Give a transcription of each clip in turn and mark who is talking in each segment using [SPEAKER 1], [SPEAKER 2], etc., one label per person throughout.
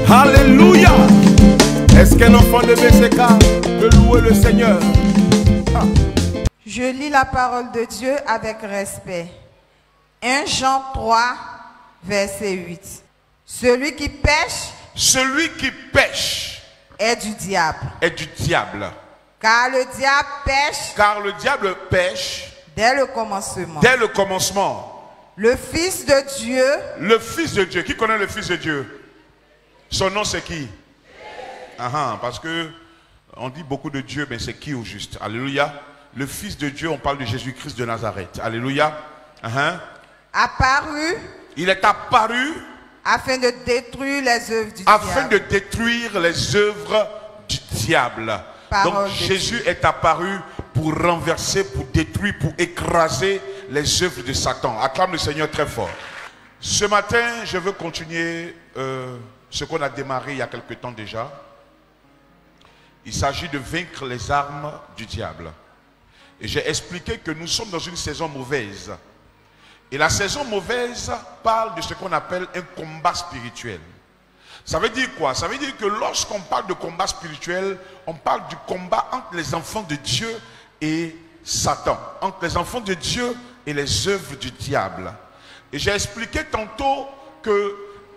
[SPEAKER 1] Alléluia. Est-ce qu'un enfant de BCK peut louer le Seigneur?
[SPEAKER 2] Je lis la parole de Dieu avec respect. 1 Jean 3, verset 8. Celui qui pêche est du diable. Car le diable pêche dès le commencement. Le Fils de Dieu.
[SPEAKER 1] Qui connaît le Fils de Dieu? Son nom c'est qui? Parce que on dit beaucoup de Dieu, mais c'est qui au juste? Alléluia. Le Fils de Dieu, on parle de Jésus-Christ de Nazareth. Alléluia. Il est apparu
[SPEAKER 2] afin de détruire les
[SPEAKER 1] œuvres du diable. Donc Jésus est apparu pour renverser, pour détruire, pour écraser les œuvres de Satan. Acclame le Seigneur très fort. Ce matin, je veux continuer ce qu'on a démarré il y a quelque temps déjà. Il s'agit de vaincre les armes du diable. Et j'ai expliqué que nous sommes dans une saison mauvaise. Et la saison mauvaise parle de ce qu'on appelle un combat spirituel. Ça veut dire quoi? Ça veut dire que lorsqu'on parle de combat spirituel, on parle du combat entre les enfants de Dieu et Satan. Entre les enfants de Dieu et les œuvres du diable. Et j'ai expliqué tantôt que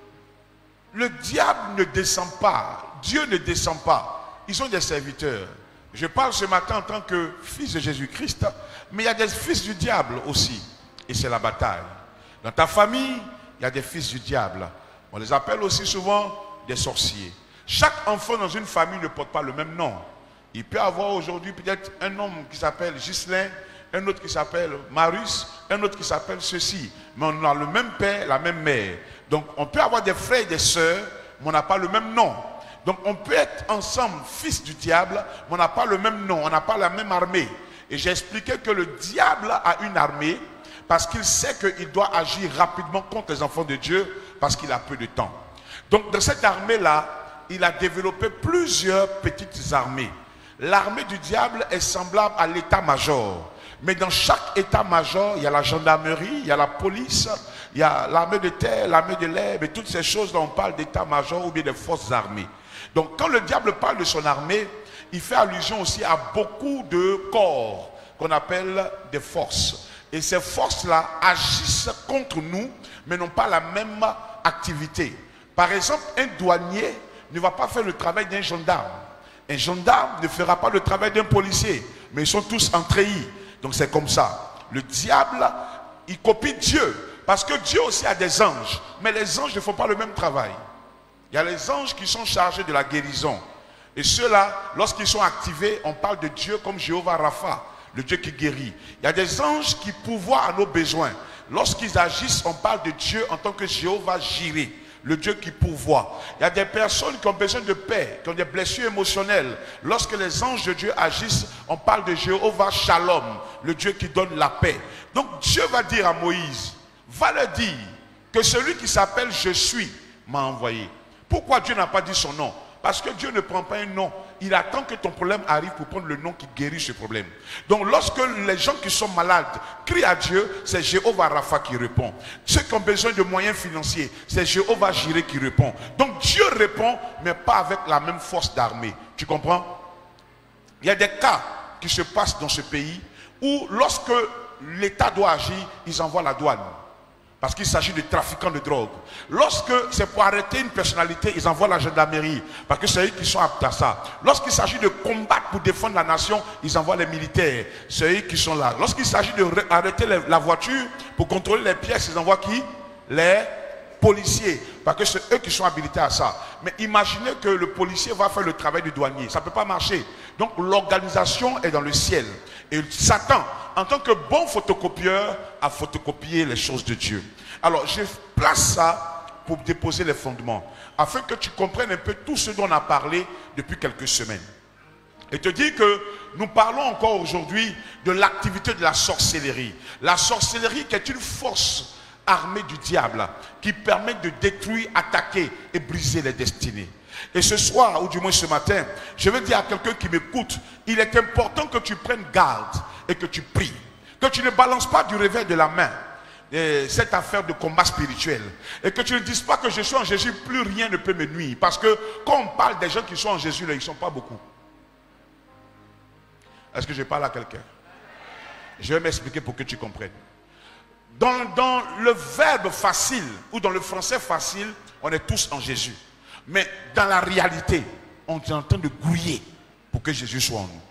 [SPEAKER 1] le diable ne descend pas. Dieu ne descend pas. Ils sont des serviteurs. Je parle ce matin en tant que fils de Jésus-Christ, mais il y a des fils du diable aussi. Et c'est la bataille. Dans ta famille, il y a des fils du diable. On les appelle aussi souvent des sorciers. Chaque enfant dans une famille ne porte pas le même nom. Il peut avoir aujourd'hui peut-être un homme qui s'appelle Ghislain, un autre qui s'appelle Marius, un autre qui s'appelle ceci. Mais on a le même père, la même mère. Donc on peut avoir des frères et des sœurs, mais on n'a pas le même nom. Donc on peut être ensemble fils du diable, mais on n'a pas le même nom, on n'a pas la même armée. Et j'ai expliqué que le diable a une armée parce qu'il sait qu'il doit agir rapidement contre les enfants de Dieu parce qu'il a peu de temps. Donc dans cette armée-là, il a développé plusieurs petites armées. L'armée du diable est semblable à l'état-major. Mais dans chaque état-major, il y a la gendarmerie, il y a la police, il y a l'armée de terre, l'armée de l'air, et toutes ces choses dont on parle d'état-major ou bien des forces armées. Donc quand le diable parle de son armée, il fait allusion aussi à beaucoup de corps qu'on appelle des forces. Et ces forces-là agissent contre nous, mais n'ont pas la même activité. Par exemple, un douanier ne va pas faire le travail d'un gendarme. Un gendarme ne fera pas le travail d'un policier, mais ils sont tous en treillis. Donc c'est comme ça. Le diable, il copie Dieu, parce que Dieu aussi a des anges, mais les anges ne font pas le même travail. Il y a les anges qui sont chargés de la guérison. Et ceux-là, lorsqu'ils sont activés, on parle de Dieu comme Jéhovah Rapha, le Dieu qui guérit. Il y a des anges qui pourvoient à nos besoins. Lorsqu'ils agissent, on parle de Dieu en tant que Jéhovah Jireh, le Dieu qui pourvoit. Il y a des personnes qui ont besoin de paix, qui ont des blessures émotionnelles. Lorsque les anges de Dieu agissent, on parle de Jéhovah Shalom, le Dieu qui donne la paix. Donc Dieu va dire à Moïse, va leur dire que celui qui s'appelle Je suis m'a envoyé. Pourquoi Dieu n'a pas dit son nom? Parce que Dieu ne prend pas un nom. Il attend que ton problème arrive pour prendre le nom qui guérit ce problème. Donc lorsque les gens qui sont malades crient à Dieu, c'est Jéhovah Rapha qui répond. Ceux qui ont besoin de moyens financiers, c'est Jéhovah Jireh qui répond. Donc Dieu répond, mais pas avec la même force d'armée. Tu comprends? Il y a des cas qui se passent dans ce pays où lorsque l'État doit agir, ils envoient la douane. Parce qu'il s'agit de trafiquants de drogue. Lorsque c'est pour arrêter une personnalité, ils envoient la gendarmerie. Parce que c'est eux qui sont aptes à ça. Lorsqu'il s'agit de combattre pour défendre la nation, ils envoient les militaires. C'est eux qui sont là. Lorsqu'il s'agit d'arrêter la voiture pour contrôler les pièces, ils envoient qui? Les policiers. Parce que c'est eux qui sont habilités à ça. Mais imaginez que le policier va faire le travail du douanier. Ça ne peut pas marcher. Donc l'organisation est dans le ciel. Et Satan, en tant que bon photocopieur, a photocopié les choses de Dieu. Alors je place ça pour déposer les fondements, afin que tu comprennes un peu tout ce dont on a parlé depuis quelques semaines. Et te dire que nous parlons encore aujourd'hui de l'activité de la sorcellerie. La sorcellerie qui est une force armée du diable qui permet de détruire, attaquer et briser les destinées. Et ce soir, ou du moins ce matin, je veux dire à quelqu'un qui m'écoute, il est important que tu prennes garde et que tu pries. Que tu ne balances pas du revers de la main. cette affaire de combat spirituel. Et que tu ne dises pas que je suis en Jésus, plus rien ne peut me nuire. Parce que quand on parle des gens qui sont en Jésus, là, ils ne sont pas beaucoup. Est-ce que je parle à quelqu'un? Je vais m'expliquer pour que tu comprennes. Dans le verbe facile, ou dans le français facile, on est tous en Jésus. Mais dans la réalité, on est en train de grouiller pour que Jésus soit en nous.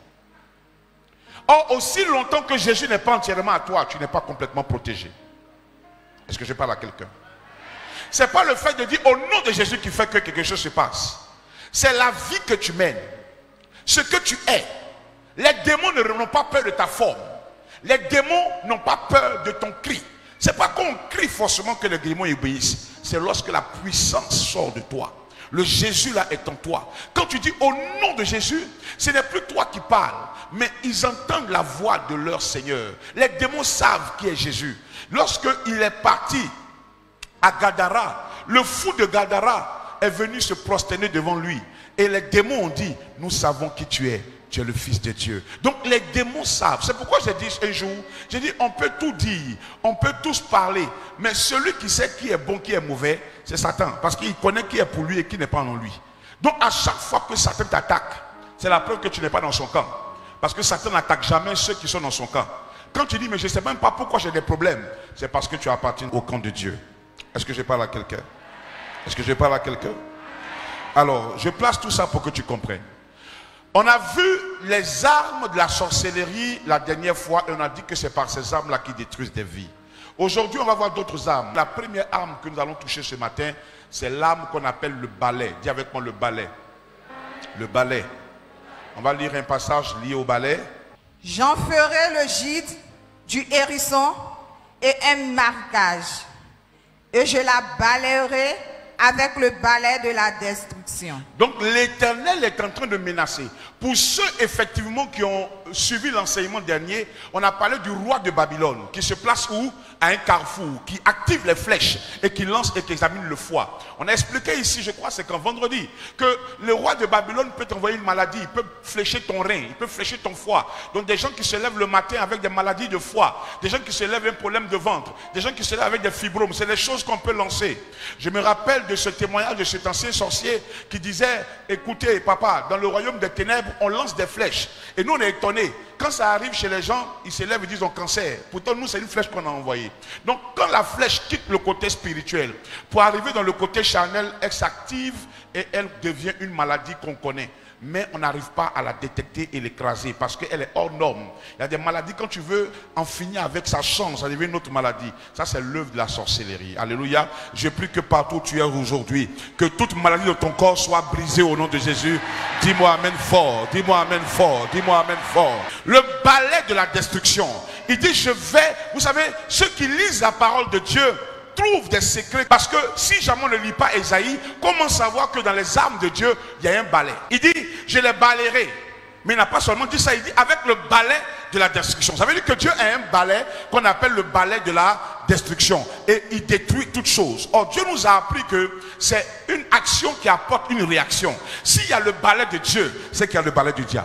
[SPEAKER 1] Or, aussi longtemps que Jésus n'est pas entièrement à toi, tu n'es pas complètement protégé. Est-ce que je parle à quelqu'un? Ce n'est pas le fait de dire au nom de Jésus qui fait que quelque chose se passe. C'est la vie que tu mènes. Ce que tu es. Les démons n'ont pas peur de ta forme. Les démons n'ont pas peur de ton cri. Ce n'est pas qu'on crie forcément que les démons obéissent. C'est lorsque la puissance sort de toi. Le Jésus là est en toi. Quand tu dis au nom de Jésus, ce n'est plus toi qui parles, mais ils entendent la voix de leur Seigneur. Les démons savent qui est Jésus. Lorsqu'il est parti à Gadara, le fou de Gadara est venu se prosterner devant lui. Et les démons ont dit, nous savons qui tu es. Tu es le Fils de Dieu. Donc les démons savent. C'est pourquoi j'ai dit un jour, j'ai dit on peut tout dire, on peut tous parler, mais celui qui sait qui est bon, qui est mauvais, c'est Satan. Parce qu'il connaît qui est pour lui et qui n'est pas en lui. Donc à chaque fois que Satan t'attaque, c'est la preuve que tu n'es pas dans son camp. Parce que Satan n'attaque jamais ceux qui sont dans son camp. Quand tu dis mais je ne sais même pas pourquoi j'ai des problèmes, c'est parce que tu appartiens au camp de Dieu. Est-ce que je parle à quelqu'un? Est-ce que je parle à quelqu'un? Alors, je place tout ça pour que tu comprennes. On a vu les armes de la sorcellerie la dernière fois et on a dit que c'est par ces armes-là qui détruisent des vies. Aujourd'hui, on va voir d'autres armes. La première arme que nous allons toucher ce matin, c'est l'arme qu'on appelle le balai. Dis avec moi le balai. Le balai. On va lire un passage lié au balai.
[SPEAKER 2] J'en ferai le gîte du hérisson et un marquage, et je la balayerai avec le balai de la destruction. Donc l'Éternel est en train de menacer. Pour ceux effectivement qui ont suivi l'enseignement dernier, on a parlé du roi de Babylone qui se place où? À un carrefour, qui active les flèches et qui lance et qui examine le foie. On a expliqué ici, je crois, c'est qu'en vendredi, que le roi de Babylone peut t'envoyer une maladie, il peut flécher ton rein, il peut flécher ton foie. Donc des gens qui se lèvent le matin avec des maladies de foie, des gens qui se lèvent avec un problème de ventre, des gens qui se lèvent avec des fibromes, c'est des choses qu'on peut lancer. Je me rappelle de ce témoignage de cet ancien sorcier qui disait, écoutez papa, dans le royaume des ténèbres, on lance des flèches. Et nous on est étonnés. Quand ça arrive chez les gens, ils se lèvent et disent on cancer. Pourtant nous c'est une flèche qu'on a envoyée. Donc quand la flèche quitte le côté spirituel pour arriver dans le côté charnel, elle s'active et elle devient une maladie qu'on connaît. Mais on n'arrive pas à la détecter et l'écraser parce qu'elle est hors norme. Il y a des maladies, quand tu veux en finir avec sa chance, ça devient une autre maladie. Ça c'est l'œuvre de la sorcellerie. Alléluia. Je prie que partout où tu es aujourd'hui, que toute maladie de ton corps soit brisée au nom de Jésus. Dis-moi amen fort, dis-moi amen fort, dis-moi amen fort. Le balai de la destruction. Il dit je vais, vous savez, ceux qui lisent la parole de Dieu trouvent des secrets, parce que si jamais on ne lit pas Ésaïe, comment savoir que dans les armes de Dieu il y a un balai? Il dit je les balayerai, mais il n'a pas seulement dit ça, il dit avec le balai de la destruction. Ça veut dire que Dieu a un balai qu'on appelle le balai de la destruction et il détruit toutes choses. Or Dieu nous a appris que c'est une action qui apporte une réaction. S'il y a le balai de Dieu, c'est qu'il y a le balai du diable.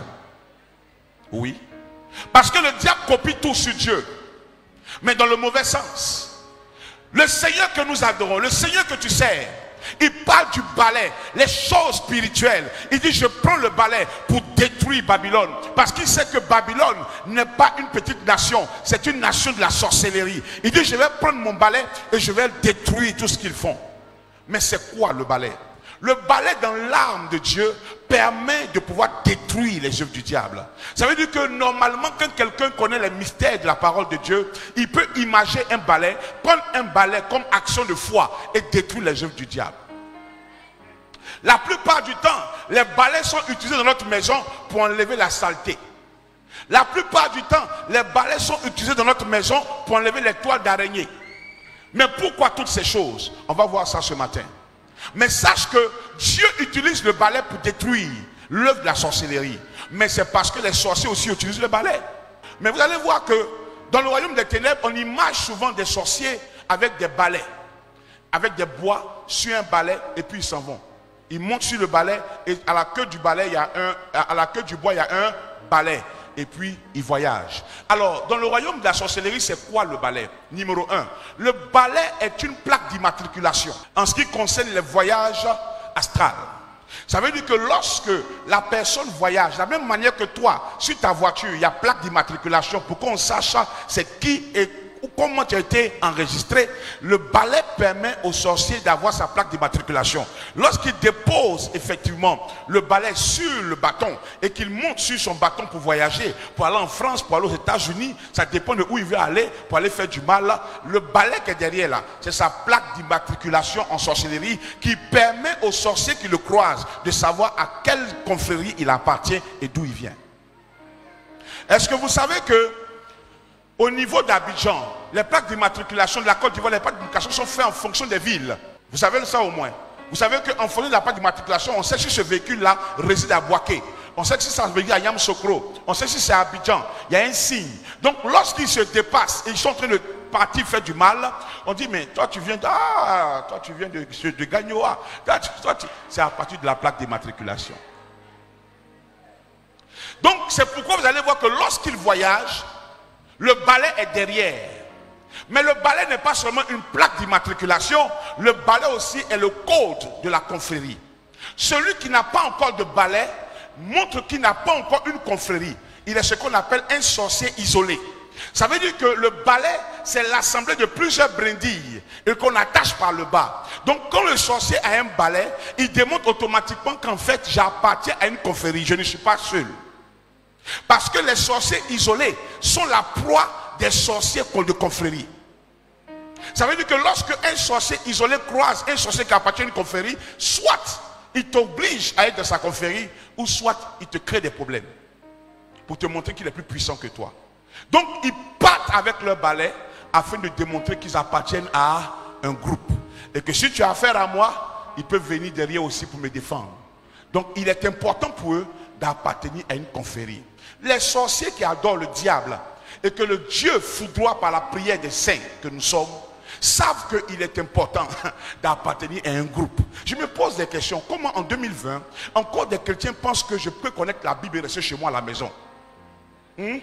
[SPEAKER 2] Oui, parce que le diable copie tout sur Dieu, mais dans le mauvais sens. Le Seigneur que nous adorons, le Seigneur que tu sers, il parle du balai, les choses spirituelles. Il dit je prends le balai pour détruire Babylone, parce qu'il sait que Babylone n'est pas une petite nation, c'est une nation de la sorcellerie. Il dit je vais prendre mon balai et je vais détruire tout ce qu'ils font. Mais c'est quoi le balai? Le balai dans l'arme de Dieu permet de pouvoir détruire les œuvres du diable. Ça veut dire que normalement quand quelqu'un connaît les mystères de la parole de Dieu, il peut imaginer un balai, prendre un balai comme action de foi et détruire les œuvres du diable. La plupart du temps, les balais sont utilisés dans notre maison pour enlever la saleté. La plupart du temps, les balais sont utilisés dans notre maison pour enlever les toiles d'araignée. Mais pourquoi toutes ces choses? On va voir ça ce matin. Mais sache que Dieu utilise le balai pour détruire l'œuvre de la sorcellerie. Mais c'est parce que les sorciers aussi utilisent le balai. Mais vous allez voir que dans le royaume des ténèbres, on imagine souvent des sorciers avec des balais, avec des bois sur un balai et puis ils s'en vont. Ils montent sur le balai et à la queue du balai, à la queue du bois, il y a un balai. Et puis ils voyagent.
[SPEAKER 1] Alors, dans le royaume de la sorcellerie, c'est quoi le balai? Numéro 1, le balai est une plaque d'immatriculation en ce qui concerne les voyages astrales. Ça veut dire que lorsque la personne voyage, de la même manière que toi, sur ta voiture, il y a plaque d'immatriculation pour qu'on sache c'est qui et comment tu as été enregistré. Le balai permet au sorcier d'avoir sa plaque d'immatriculation. Lorsqu'il dépose effectivement le balai sur le bâton et qu'il monte sur son bâton pour voyager, pour aller en France, pour aller aux États-Unis, ça dépend de où il veut aller, pour aller faire du mal. Le balai qui est derrière là, c'est sa plaque d'immatriculation en sorcellerie qui permet au sorcier qui le croise de savoir à quelle confrérie il appartient et d'où il vient. Est-ce que vous savez que au niveau d'Abidjan, les plaques d'immatriculation de la Côte d'Ivoire, les plaques d'immatriculation sont faites en fonction des villes. Vous savez ça au moins. Vous savez qu'en fonction de la plaque d'immatriculation, on sait si ce véhicule-là réside à Boaké. On sait que si ça réside à Yamoussoukro. On sait si c'est à Abidjan. Il y a un signe. Donc lorsqu'ils se dépassent et ils sont en train de partir faire du mal, on dit mais toi tu viens de Gagnoa. C'est à partir de la plaque d'immatriculation. Donc c'est pourquoi vous allez voir que lorsqu'ils voyagent, le balai est derrière. Mais le balai n'est pas seulement une plaque d'immatriculation, le balai aussi est le code de la confrérie. Celui qui n'a pas encore de balai montre qu'il n'a pas encore une confrérie. Il est ce qu'on appelle un sorcier isolé. Ça veut dire que le balai, c'est l'assemblée de plusieurs brindilles et qu'on attache par le bas. Donc quand le sorcier a un balai, il démontre automatiquement qu'en fait j'appartiens à une confrérie, je ne suis pas seul. Parce que les sorciers isolés sont la proie des sorciers de confrérie. Ça veut dire que lorsque un sorcier isolé croise un sorcier qui appartient à une confrérie, soit il t'oblige à être dans sa confrérie, ou soit il te crée des problèmes pour te montrer qu'il est plus puissant que toi. Donc ils partent avec leur balai afin de démontrer qu'ils appartiennent à un groupe. Et que si tu as affaire à moi, ils peuvent venir derrière aussi pour me défendre. Donc il est important pour eux d'appartenir à une confrérie. Les sorciers qui adorent le diable et que le Dieu foudroie par la prière des saints que nous sommes, savent qu'il est important d'appartenir à un groupe. Je me pose des questions. Comment en 2020, encore des chrétiens pensent que je peux connaître la Bible et rester chez moi à la maison? Une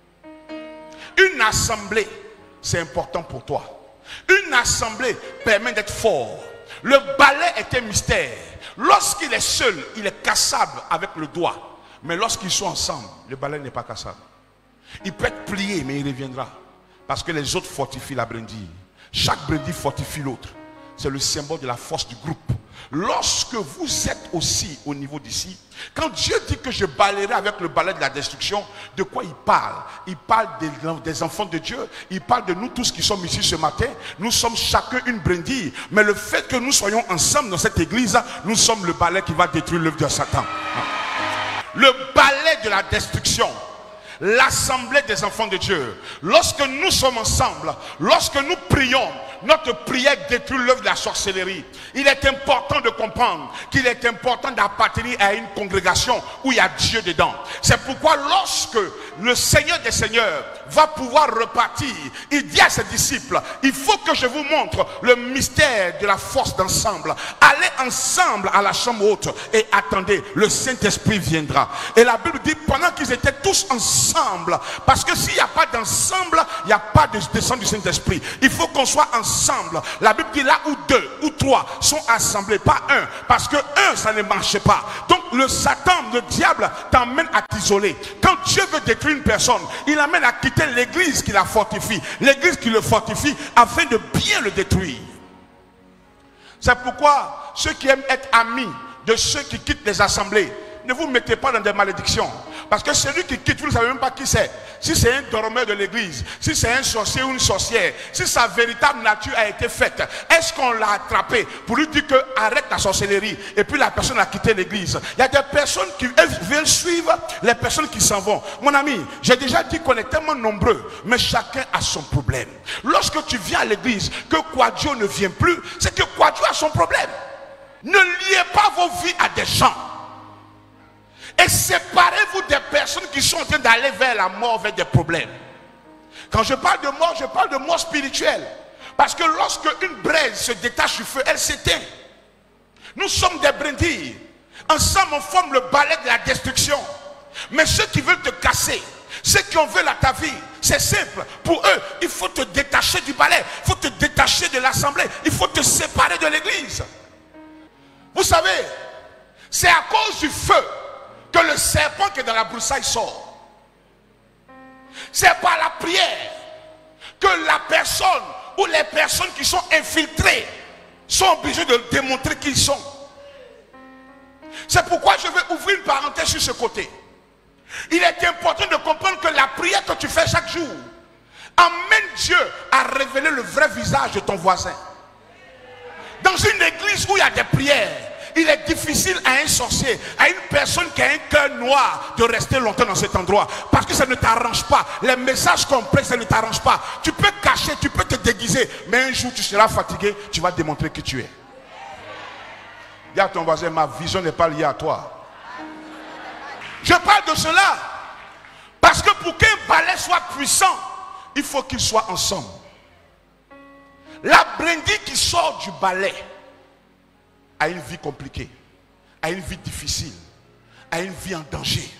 [SPEAKER 1] assemblée, c'est important pour toi. Une assemblée permet d'être fort. Le balai est un mystère. Lorsqu'il est seul, il est cassable avec le doigt. Mais lorsqu'ils sont ensemble, le balai n'est pas cassable. Il peut être plié, mais il reviendra. Parce que les autres fortifient la brindille. Chaque brindille fortifie l'autre. C'est le symbole de la force du groupe. Lorsque vous êtes aussi au niveau d'ici, quand Dieu dit que je balayerai avec le balai de la destruction, de quoi il parle? Il parle des enfants de Dieu. Il parle de nous tous qui sommes ici ce matin. Nous sommes chacun une brindille. Mais le fait que nous soyons ensemble dans cette église, nous sommes le balai qui va détruire l'œuvre de Satan. Le balai de la destruction. L'assemblée des enfants de Dieu. Lorsque nous sommes ensemble, lorsque nous prions, notre prière détruit l'œuvre de la sorcellerie. Il est important de comprendre qu'il est important d'appartenir à une congrégation où il y a Dieu dedans. C'est pourquoi lorsque le Seigneur des Seigneurs va pouvoir repartir, il dit à ses disciples, il faut que je vous montre le mystère de la force d'ensemble. Allez ensemble à la chambre haute et attendez, le Saint-Esprit viendra. Et la Bible dit, pendant qu'ils étaient tous ensemble, parce que s'il n'y a pas d'ensemble, il n'y a pas de descente du Saint-Esprit. Il faut qu'on soit ensemble. La Bible dit là où 2 ou 3 sont assemblés, pas un, parce que un ça ne marche pas. Donc le Satan, le diable t'emmène à t'isoler. Quand Dieu veut détruire une personne, il amène à quitter l'église qui la fortifie, l'église qui le fortifie afin de bien le détruire. C'est pourquoi ceux qui aiment être amis de ceux qui quittent les assemblées, ne vous mettez pas dans des malédictions. Parce que celui qui quitte, vous ne savez même pas qui c'est. Si c'est un dormeur de l'église, si c'est un sorcier ou une sorcière, si sa véritable nature a été faite, est-ce qu'on l'a attrapé pour lui dire que arrête la sorcellerie et puis la personne a quitté l'église? Il y a des personnes qui veulent suivre les personnes qui s'en vont. Mon ami, j'ai déjà dit qu'on est tellement nombreux, mais chacun a son problème. Lorsque tu viens à l'église, que Quadio ne vient plus, c'est que Quadio a son problème. Ne liez pas vos vies à des gens. Et séparez-vous des personnes qui sont en train d'aller vers la mort, vers des problèmes. Quand je parle de mort spirituelle. Parce que lorsque une braise se détache du feu, elle s'éteint. Nous sommes des brindilles. Ensemble, on forme le balai de la destruction. Mais ceux qui veulent te casser, ceux qui qu'on veut à ta vie, c'est simple. Pour eux, il faut te détacher du balai, il faut te détacher de l'assemblée, il faut te séparer de l'église. Vous savez, c'est à cause du feu que le serpent qui est dans la broussaille sort. C'est par la prière que la personne ou les personnes qui sont infiltrées sont obligées de démontrer qui ils sont. C'est pourquoi je vais ouvrir une parenthèse sur ce côté. Il est important de comprendre que la prière que tu fais chaque jour amène Dieu à révéler le vrai visage de ton voisin. Dans une église où il y a des prières, il est difficile à un sorcier, à une personne qui a un cœur noir, de rester longtemps dans cet endroit. Parce que ça ne t'arrange pas. Les messages qu'on prête, ça ne t'arrange pas. Tu peux cacher, tu peux te déguiser. Mais un jour, tu seras fatigué, tu vas démontrer qui tu es. Dis à ton voisin, ma vision n'est pas liée à toi. Je parle de cela parce que pour qu'un balai soit puissant, il faut qu'ils soient ensemble. La brindille qui sort du balai a une vie compliquée, a une vie difficile, a une vie en danger.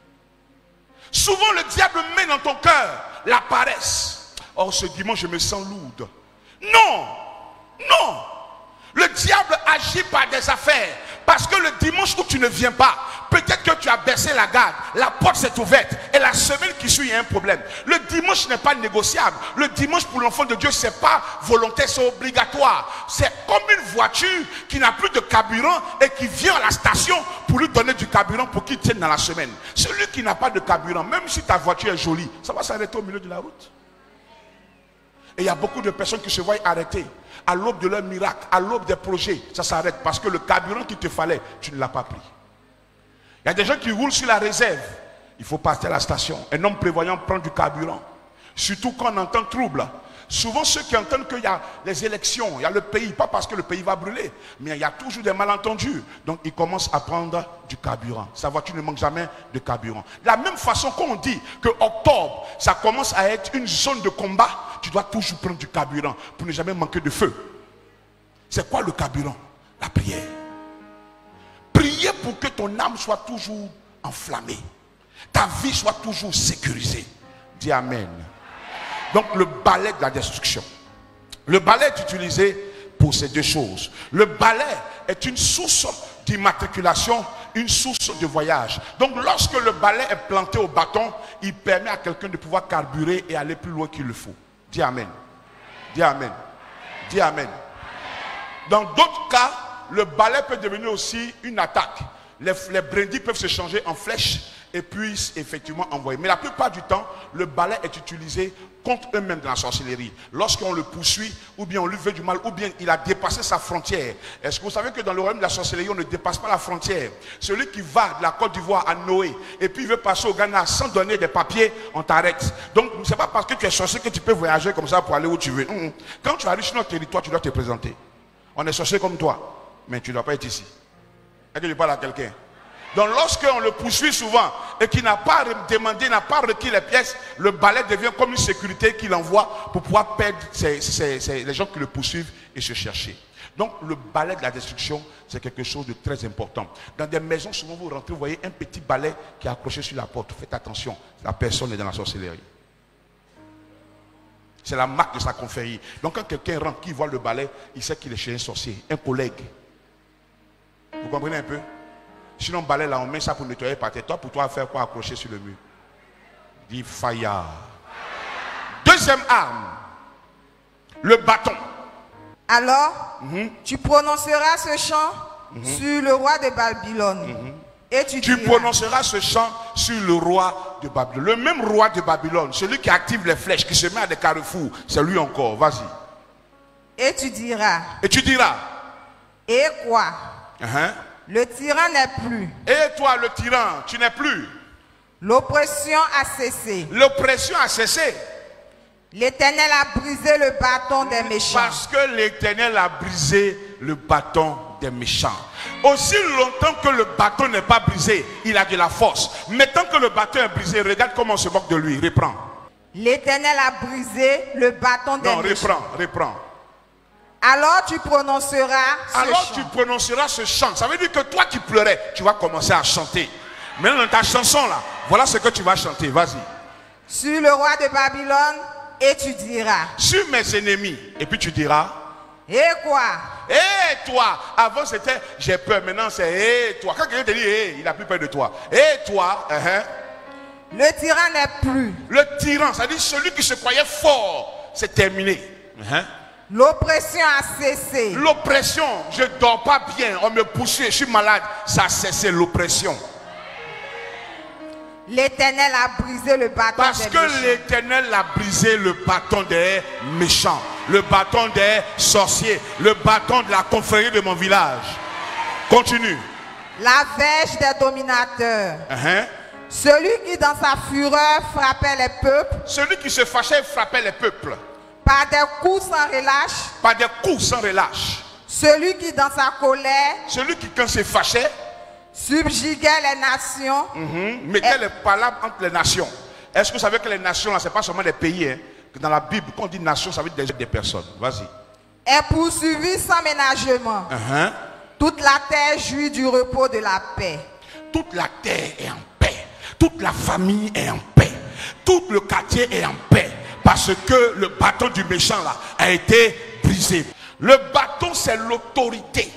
[SPEAKER 1] Souvent le diable met dans ton cœur la paresse. Oh, ce dimanche je me sens lourde. Non, non. Le diable agit par des affaires. Parce que le dimanche où tu ne viens pas, peut-être que tu as baissé la garde, la porte s'est ouverte et la semaine qui suit il y a un problème. Le dimanche n'est pas négociable. Le dimanche pour l'enfant de Dieu, c'est pas volontaire, c'est obligatoire. C'est comme une voiture qui n'a plus de carburant et qui vient à la station pour lui donner du carburant pour qu'il tienne dans la semaine. Celui qui n'a pas de carburant, même si ta voiture est jolie, ça va s'arrêter au milieu de la route. Et il y a beaucoup de personnes qui se voient arrêter à l'aube de leur miracle, à l'aube des projets. Ça s'arrête parce que le carburant qu'il te fallait, tu ne l'as pas pris. Il y a des gens qui roulent sur la réserve. Il faut passer à la station. Un homme prévoyant prend du carburant. Surtout quand on entend trouble. Souvent ceux qui entendent qu'il y a les élections, il y a le pays, pas parce que le pays va brûler, mais il y a toujours des malentendus. Donc ils commencent à prendre du carburant. Sa voiture ne manque jamais de carburant. De la même façon qu'on dit que octobre, ça commence à être une zone de combat, tu dois toujours prendre du carburant pour ne jamais manquer de feu. C'est quoi le carburant? La prière. Prier pour que ton âme soit toujours enflammée. Ta vie soit toujours sécurisée. Dis Amen. Donc le balai de la destruction. Le balai est utilisé pour ces deux choses. Le balai est une source d'immatriculation, une source de voyage. Donc lorsque le balai est planté au bâton, il permet à quelqu'un de pouvoir carburer et aller plus loin qu'il le faut. Dis Amen. Dis Amen. Dis Amen. Dans d'autres cas, le balai peut devenir aussi une attaque. Les brindilles peuvent se changer en flèches et puissent effectivement envoyer. Mais la plupart du temps, le balai est utilisé contre eux-mêmes dans la sorcellerie. Lorsqu'on le poursuit, ou bien on lui fait du mal, ou bien il a dépassé sa frontière. Est-ce que vous savez que dans le royaume de la sorcellerie, on ne dépasse pas la frontière? Celui qui va de la Côte d'Ivoire à Noé, et puis il veut passer au Ghana sans donner des papiers, on t'arrête. Donc, ce n'est pas parce que tu es sorcier que tu peux voyager comme ça pour aller où tu veux. Quand tu arrives sur notre territoire, tu dois te présenter. On est sorcier comme toi, mais tu ne dois pas être ici. Est-ce que je parle à quelqu'un? Donc lorsqu'on le poursuit souvent et qu'il n'a pas demandé, n'a pas requis les pièces, le balai devient comme une sécurité qu'il envoie pour pouvoir perdre les gens qui le poursuivent et se chercher. Donc le balai de la destruction, c'est quelque chose de très important. Dans des maisons, souvent vous rentrez, vous voyez un petit balai qui est accroché sur la porte. Faites attention, la personne est dans la sorcellerie. C'est la marque de sa confrérie. Donc quand quelqu'un rentre, qui voit le balai, il sait qu'il est chez un sorcier, un collègue. Vous comprenez un peu? Sinon, balai là, on met ça pour nettoyer par terre. Toi, pour toi, faire quoi? Accrocher sur le mur. Dis fire. Deuxième arme, le bâton.
[SPEAKER 2] Alors, tu prononceras ce chant sur le roi de Babylone. Et tu
[SPEAKER 1] prononceras ce chant sur le roi de Babylone. Le même roi de Babylone, celui qui active les flèches, qui se met à des carrefours, c'est lui encore. Vas-y.
[SPEAKER 2] Et tu diras.
[SPEAKER 1] Et tu diras.
[SPEAKER 2] Et quoi? Le tyran n'est plus.
[SPEAKER 1] Et toi, le tyran, tu n'es plus.
[SPEAKER 2] L'oppression a cessé.
[SPEAKER 1] L'oppression a cessé.
[SPEAKER 2] L'Éternel a brisé le bâton des méchants.
[SPEAKER 1] Parce que l'Éternel a brisé le bâton des méchants. Aussi longtemps que le bâton n'est pas brisé, il a de la force. Mais tant que le bâton est brisé, regarde comment on se moque de lui. Reprends.
[SPEAKER 2] L'Éternel a brisé le bâton des méchants.
[SPEAKER 1] Non, reprends.
[SPEAKER 2] Alors tu prononceras
[SPEAKER 1] ce chant. Ça veut dire que toi qui pleurais, tu vas commencer à chanter. Maintenant dans ta chanson là, voilà ce que tu vas chanter. Vas-y.
[SPEAKER 2] Sur le roi de Babylone, et tu diras.
[SPEAKER 1] Sur mes ennemis, et puis tu diras.
[SPEAKER 2] Et quoi?
[SPEAKER 1] Et toi. Avant c'était j'ai peur, maintenant c'est et toi. Quand quelqu'un te dit il n'a plus peur de toi. Et toi.
[SPEAKER 2] Le tyran n'est plus.
[SPEAKER 1] Le tyran, c'est-à-dire celui qui se croyait fort, c'est terminé.
[SPEAKER 2] L'oppression a cessé.
[SPEAKER 1] L'oppression, je ne dors pas bien, on me poursuit, je suis malade, ça a cessé l'oppression.
[SPEAKER 2] L'Éternel a brisé le bâton
[SPEAKER 1] parce
[SPEAKER 2] des
[SPEAKER 1] que
[SPEAKER 2] méchants.
[SPEAKER 1] l'Éternel a brisé le bâton des méchants, le bâton des sorciers, le bâton de la confrérie de mon village. Continue.
[SPEAKER 2] La verge des dominateurs. Celui qui dans sa fureur frappait les peuples.
[SPEAKER 1] Celui qui se fâchait frappait les peuples.
[SPEAKER 2] Par des coups sans relâche.
[SPEAKER 1] Par des coups sans relâche.
[SPEAKER 2] Celui qui dans sa colère.
[SPEAKER 1] Celui qui quand se fâchait.
[SPEAKER 2] Subjuguait les nations.
[SPEAKER 1] Mettait les palabres entre les nations. Est-ce que vous savez que les nations là, c'est pas seulement des pays, hein? Que dans la Bible, quand on dit nation, ça veut dire des personnes. Vas-y.
[SPEAKER 2] Est poursuivi sans ménagement. Toute la terre jouit du repos de la paix.
[SPEAKER 1] Toute la terre est en paix. Toute la famille est en paix. Tout le quartier est en paix. Parce que le bâton du méchant là a été brisé. Le bâton, c'est l'autorité.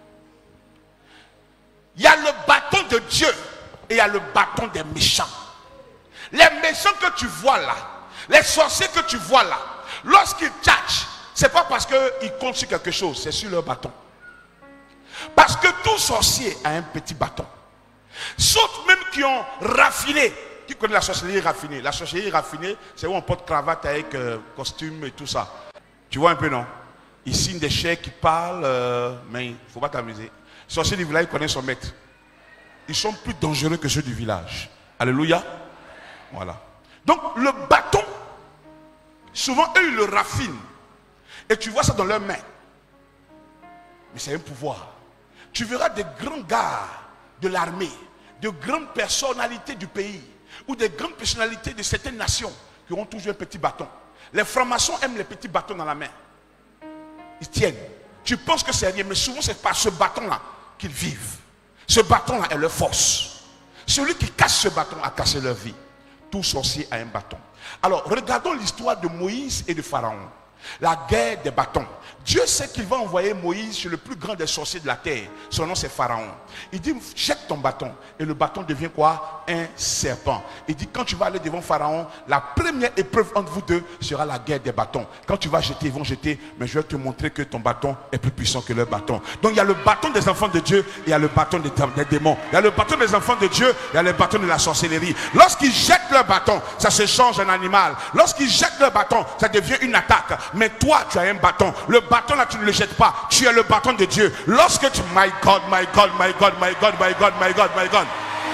[SPEAKER 1] Il y a le bâton de Dieu et il y a le bâton des méchants. Les méchants que tu vois là, les sorciers que tu vois là, lorsqu'ils tchatchent, c'est pas parce qu'ils comptent sur quelque chose, c'est sur leur bâton. Parce que tout sorcier a un petit bâton. Sauf même qui ont raffiné. Qui connaît la sorcellerie raffinée? La sorcellerie raffinée, c'est où on porte cravate avec costume et tout ça. Tu vois un peu, non? Ils signent des chèques, qui parlent, mais il ne faut pas t'amuser. Les sorciers du village connaissent son maître. Ils sont plus dangereux que ceux du village. Alléluia. Voilà. Donc le bâton, souvent eux ils le raffinent. Et tu vois ça dans leurs mains. Mais c'est un pouvoir. Tu verras des grands gars de l'armée, de grandes personnalités du pays, ou des grandes personnalités de certaines nations qui auront toujours un petit bâton. Les francs-maçons aiment les petits bâtons dans la main. Ils tiennent. Tu penses que c'est rien, mais souvent c'est par ce bâton-là qu'ils vivent. Ce bâton-là est leur force. Celui qui casse ce bâton a cassé leur vie. Tout sorcier a un bâton. Alors, regardons l'histoire de Moïse et de Pharaon. La guerre des bâtons. Dieu sait qu'il va envoyer Moïse sur le plus grand des sorciers de la terre. Son nom c'est Pharaon. Il dit jette ton bâton. Et le bâton devient quoi? Un serpent. Il dit quand tu vas aller devant Pharaon, la première épreuve entre vous deux sera la guerre des bâtons. Quand tu vas jeter, ils vont jeter. Mais je vais te montrer que ton bâton est plus puissant que leur bâton. Donc il y a le bâton des enfants de Dieu et il y a le bâton des démons. Il y a le bâton des enfants de Dieu, il y a le bâton de la sorcellerie. Lorsqu'ils jettent leur bâton, ça se change en animal. Lorsqu'ils jettent leur bâton, ça devient une attaque. Mais toi, tu as un bâton. Le bâton là, tu ne le jettes pas. Tu as le bâton de Dieu. Lorsque tu... My God, my God, my God, my God, my God, my God, my God.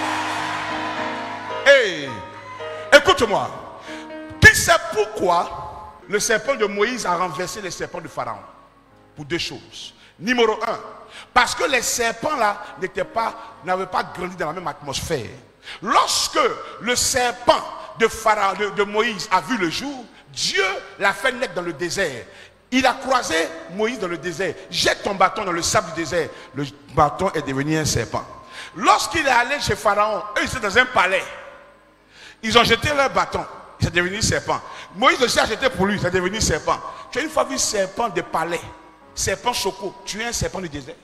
[SPEAKER 1] Hey, écoute-moi. Qui sait pourquoi le serpent de Moïse a renversé les serpents de Pharaon? Pour deux choses. Numéro un, parce que les serpents là n'avaient pas grandi dans la même atmosphère. Lorsque le serpent de Pharaon, de Moïse a vu le jour, Dieu l'a fait naître dans le désert. Il a croisé Moïse dans le désert. Jette ton bâton dans le sable du désert. Le bâton est devenu un serpent. Lorsqu'il est allé chez Pharaon, eux ils étaient dans un palais. Ils ont jeté leur bâton. C'est devenu serpent. Moïse aussi a jeté pour lui. C'est devenu serpent. Tu as une fois vu serpent de palais, serpent choco. Tu es un serpent du désert.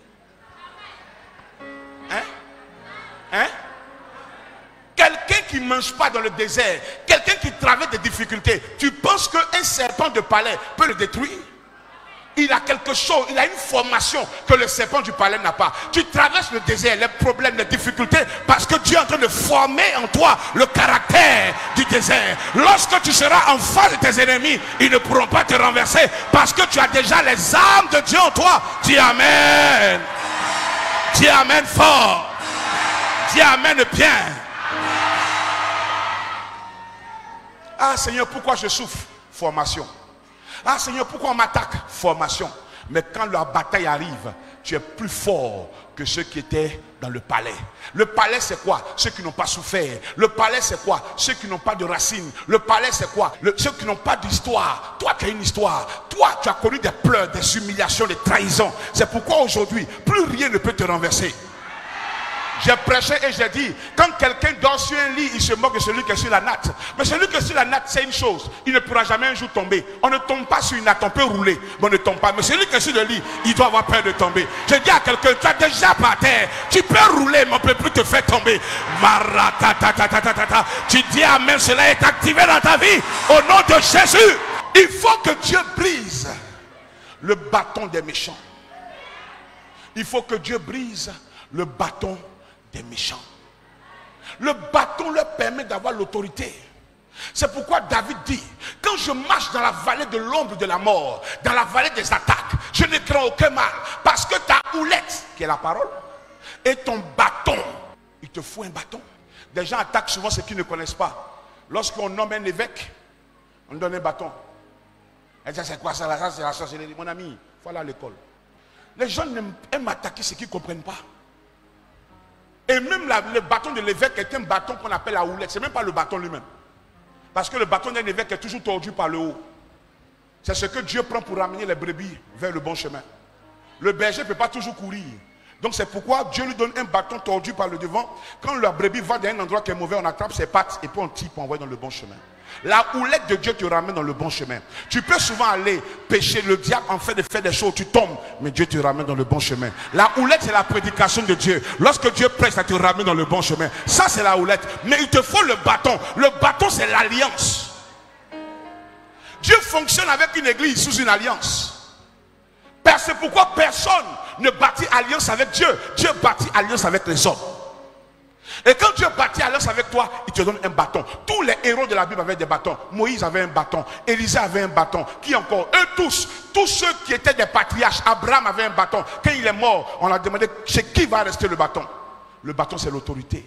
[SPEAKER 1] Hein? Quelqu'un qui ne mange pas dans le désert, quelqu'un qui traverse des difficultés, tu penses qu'un serpent de palais peut le détruire? Il a quelque chose, il a une formation que le serpent du palais n'a pas. Tu traverses le désert, les problèmes, les difficultés, parce que Dieu est en train de former en toi le caractère du désert. Lorsque tu seras en face de tes ennemis, ils ne pourront pas te renverser, parce que tu as déjà les armes de Dieu en toi. Dis Amen. Dis Amen fort. Dis Amen bien. Ah Seigneur, pourquoi je souffre? Formation. Ah Seigneur, pourquoi on m'attaque? Formation. Mais quand la bataille arrive, tu es plus fort que ceux qui étaient dans le palais. Le palais c'est quoi? Ceux qui n'ont pas souffert. Le palais c'est quoi? Ceux qui n'ont pas de racines. Le palais c'est quoi? Ceux qui n'ont pas d'histoire. Toi tu as une histoire. Toi tu as connu des pleurs, des humiliations, des trahisons. C'est pourquoi aujourd'hui, plus rien ne peut te renverser. j'ai prêché et j'ai dit, quand quelqu'un dort sur un lit, il se moque de celui qui est sur la natte. Mais celui qui est sur la natte, c'est une chose, il ne pourra jamais un jour tomber. On ne tombe pas sur une natte, on peut rouler, mais on ne tombe pas. Mais celui qui est sur le lit, il doit avoir peur de tomber. Je dis à quelqu'un, tu as déjà par terre, tu peux rouler, mais on ne peut plus te faire tomber. Tu dis amen, cela est activé dans ta vie, au nom de Jésus. Il faut que Dieu brise le bâton des méchants. Il faut que Dieu brise le bâton des méchants. Le bâton leur permet d'avoir l'autorité. C'est pourquoi David dit, quand je marche dans la vallée de l'ombre de la mort, dans la vallée des attaques, je ne crains aucun mal, parce que ta houlette, qui est la parole, et ton bâton, il te faut un bâton. Des gens attaquent souvent ceux qui ne connaissent pas. Lorsqu'on nomme un évêque, on donne un bâton. Elle dit, c'est quoi ça, ça c'est la sorcellerie. Mon ami, il faut aller à l'école. Les gens aiment attaquer ceux qui ne comprennent pas. Et même le bâton de l'évêque est un bâton qu'on appelle la houlette. Ce n'est même pas le bâton lui-même. Parce que le bâton d'un évêque est toujours tordu par le haut. C'est ce que Dieu prend pour ramener les brebis vers le bon chemin. Le berger ne peut pas toujours courir. Donc c'est pourquoi Dieu lui donne un bâton tordu par le devant. Quand la brebis va dans un endroit qui est mauvais, on attrape ses pattes et puis on tire pour envoyer dans le bon chemin. La houlette de Dieu te ramène dans le bon chemin. Tu peux souvent aller pécher, le diable en fait de faire des choses, tu tombes, mais Dieu te ramène dans le bon chemin. La houlette, c'est la prédication de Dieu. Lorsque Dieu prêche, ça te ramène dans le bon chemin. Ça, c'est la houlette. Mais il te faut le bâton. Le bâton, c'est l'alliance. Dieu fonctionne avec une église sous une alliance. C'est pourquoi personne ne bâtit alliance avec Dieu. Dieu bâtit alliance avec les hommes. Et quand Dieu bâtit alliance avec toi, il te donne un bâton. Tous les héros de la Bible avaient des bâtons. Moïse avait un bâton, Élisée avait un bâton. Qui encore? Eux tous ceux qui étaient des patriarches. Abraham avait un bâton. Quand il est mort, on a demandé chez qui va rester le bâton. Le bâton, c'est l'autorité.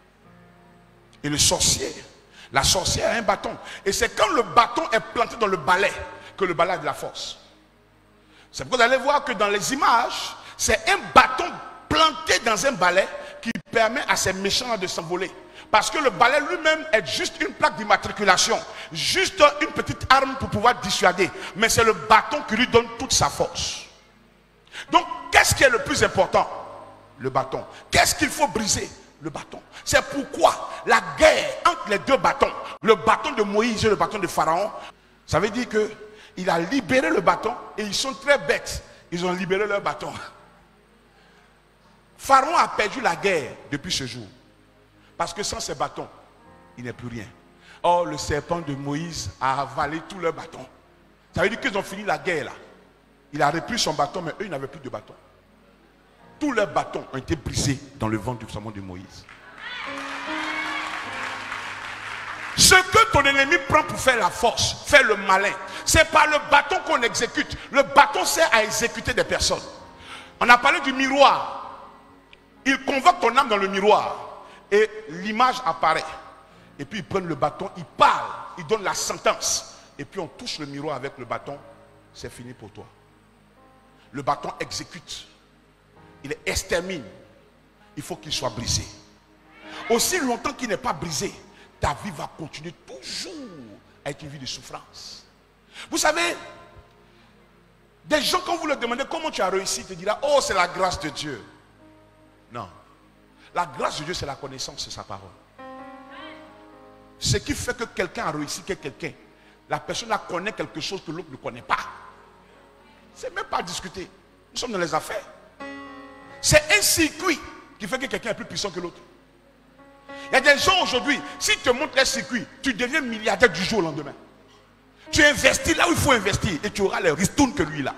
[SPEAKER 1] Et le sorcier, la sorcière a un bâton. Et c'est quand le bâton est planté dans le balai que le balai a de la force. C'est pourquoi vous allez voir que dans les images, c'est un bâton planté dans un balai qui permet à ces méchants de s'envoler. Parce que le balai lui-même est juste une plaque d'immatriculation, juste une petite arme pour pouvoir dissuader. Mais c'est le bâton qui lui donne toute sa force. Donc, qu'est-ce qui est le plus important? Le bâton. Qu'est-ce qu'il faut briser? Le bâton. C'est pourquoi la guerre entre les deux bâtons, le bâton de Moïse et le bâton de Pharaon, ça veut dire qu'il a libéré le bâton et ils sont très bêtes. Ils ont libéré leur bâton. Pharaon a perdu la guerre depuis ce jour. Parce que sans ses bâtons, il n'est plus rien. Or, le serpent de Moïse a avalé tous leurs bâtons. Ça veut dire qu'ils ont fini la guerre là. Il a repris son bâton, mais eux, ils n'avaient plus de bâton. Tous leurs bâtons ont été brisés dans le ventre du serpent de Moïse. Ce que ton ennemi prend pour faire la force, faire le malin, c'est pas le bâton qu'on exécute. Le bâton sert à exécuter des personnes. On a parlé du miroir. Il convoque ton âme dans le miroir et l'image apparaît. Et puis ils prennent le bâton, ils parlent, ils donnent la sentence. Et puis on touche le miroir avec le bâton, c'est fini pour toi. Le bâton exécute, il extermine. Il faut qu'il soit brisé. Aussi longtemps qu'il n'est pas brisé, ta vie va continuer toujours à être une vie de souffrance. Vous savez, des gens quand vous leur demandez comment tu as réussi, ils te diront, oh c'est la grâce de Dieu. Non. La grâce de Dieu, c'est la connaissance de sa parole. Ce qui fait que quelqu'un a réussi, que quelqu'un, la personne la connaît quelque chose que l'autre ne connaît pas. C'est même pas à discuter. Nous sommes dans les affaires. C'est un circuit qui fait que quelqu'un est plus puissant que l'autre. Il y a des gens aujourd'hui, si tu te montres un circuit, tu deviens milliardaire du jour au lendemain. Tu investis là où il faut investir et tu auras les ristournes que lui là.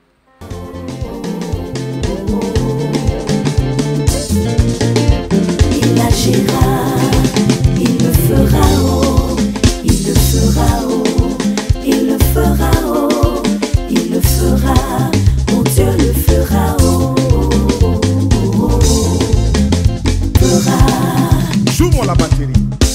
[SPEAKER 3] Il agira, il le fera haut, il le fera haut, il le fera haut, il le fera, mon Dieu le fera haut,
[SPEAKER 1] fera. Joue-moi la batterie.